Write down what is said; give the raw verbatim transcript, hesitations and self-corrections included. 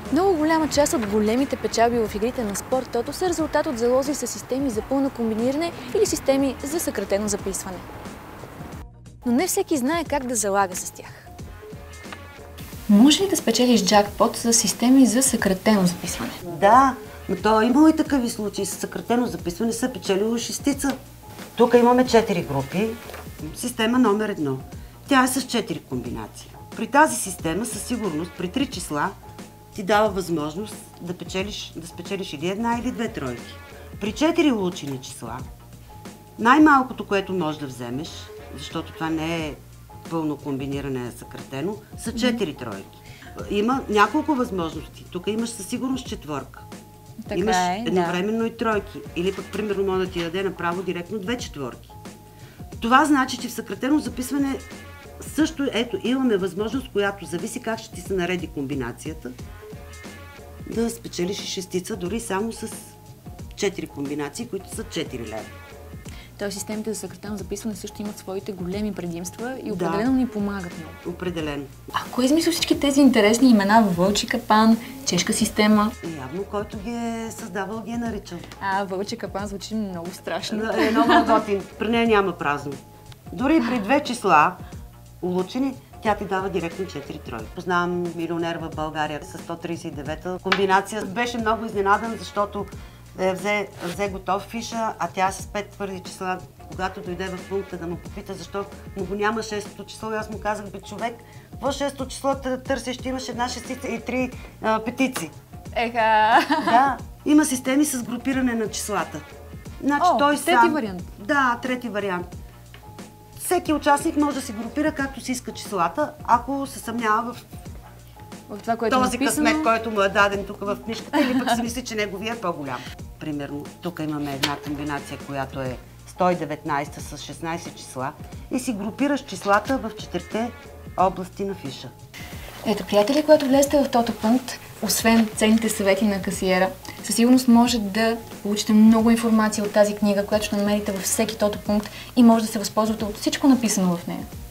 Много голяма част от големите печалби в игрите на Спорт Тото са резултат от залози с системи за пълно комбиниране или системи за съкратено записване. Но не всеки знае как да залага с тях. Може ли да спечелиш джакпот с системи за съкратено записване? Да, но то имало и такъви случаи. С съкратено записване са печелило шестица. Тук имаме четири групи. Система номер едно. Тя е с четири комбинации. При тази система със сигурност при три числа ти дава възможност да, печелиш, да спечелиш или една или две тройки. При четири улучени числа най-малкото, което можеш да вземеш, защото това не е пълно комбиниране, е съкратено, са четири тройки. Има няколко възможности. Тук имаш със сигурност четворка. Така имаш е, едновременно да. и тройки. Или пък, примерно, може да ти даде направо директно две четворки. Това значи, че в съкратено записване също, ето, имаме възможност, която зависи как ще ти се нареди комбинацията, да спечелиш и шестица, дори само с четири комбинации, които са четири лева. Тоест системите за съкратено записване също имат своите големи предимства и определено да. ни помагат много. Определено. А кой измисля всички тези интересни имена? Вълчи капан, чешка система? Явно, който ги е създавал, ги е наричал. А, Вълчи капан звучи много страшно. Е много готин. При нея няма празно. Дори при две числа улучени, тя ти дава директно четири тройки. Познавам милионер в България с сто тридесет и девета комбинация. Беше много изненадан, защото взе, взе готов фиша, а тя с пет твърди числа, когато дойде в пункта да му попита защо му го няма шестото число, и аз му казах, бе човек, какво шестото число търсиш, ти имаш една шестица и три а, петици. Еха! Да, има системи с групиране на числата. Значи, О, той трети сам... вариант. Да, трети вариант. Всеки участник може да си групира както си иска числата, ако се съмнява в, в това, което този е написано... късмет, който му е даден тук в книжката, или пък си мисли, че неговия е по-голям. Примерно, тук имаме една комбинация, която е сто и деветнайсет с шестнайсет числа и си групираш числата в четирите области на фиша. Ето, приятели, когато влезете в Тотопункт, освен ценните съвети на касиера, със сигурност може да получите много информация от тази книга, която ще намерите във всеки Тотопункт и може да се възползвате от всичко написано в нея.